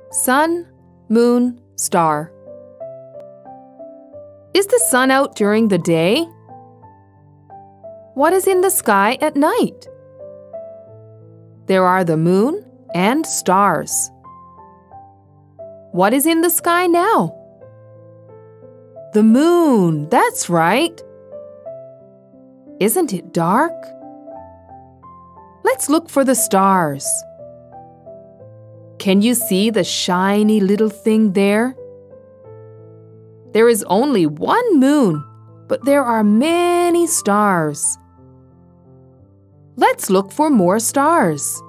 Sun, moon, star. Is the sun out during the day? What is in the sky at night? There are the moon and stars. What is in the sky now? The moon, that's right. Isn't it dark? Let's look for the stars. Can you see the shiny little thing there? There is only one moon, but there are many stars. Let's look for more stars.